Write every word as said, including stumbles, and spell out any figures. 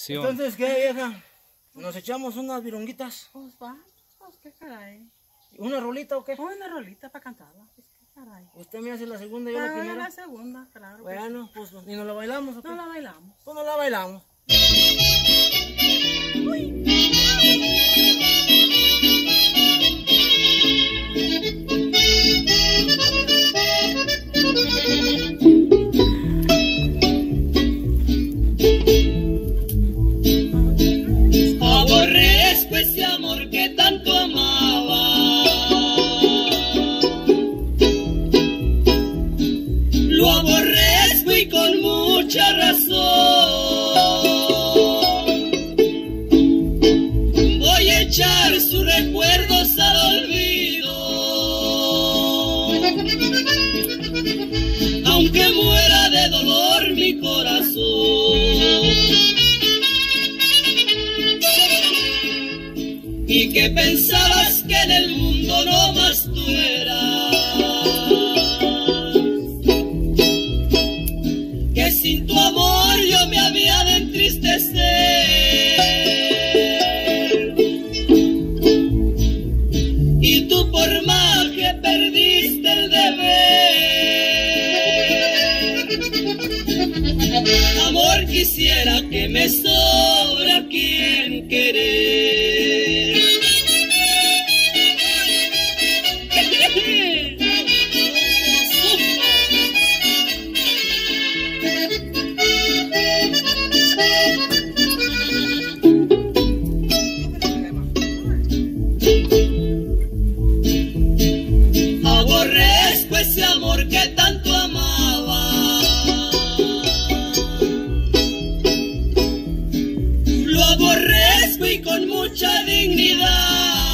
acción. Entonces, ¿qué, vieja? ¿Nos echamos unas vironguitas? Pues va, pues qué caray. ¿Una rolita o qué? Una rolita para cantarla, pues qué caray. Usted me hace la segunda y yo la Ah, primera. la segunda, claro. que Bueno, pues, ¿y nos la bailamos o sí. qué? No la bailamos. Pues no la bailamos. Aborrezco ese amor que tanto amaba, lo aborrezco y con mucha razón. Voy a echar sus recuerdos al olvido, aunque muera de dolor mi corazón. Y que pensabas que en el mundo no más tú eras, que sin tu amor yo me había de entristecer, y tú por más que perdiste el deber, amor quisiera que me sobra quien querer. Aborrezco ese amor que tanto amaba, lo aborrezco y con mucha dignidad.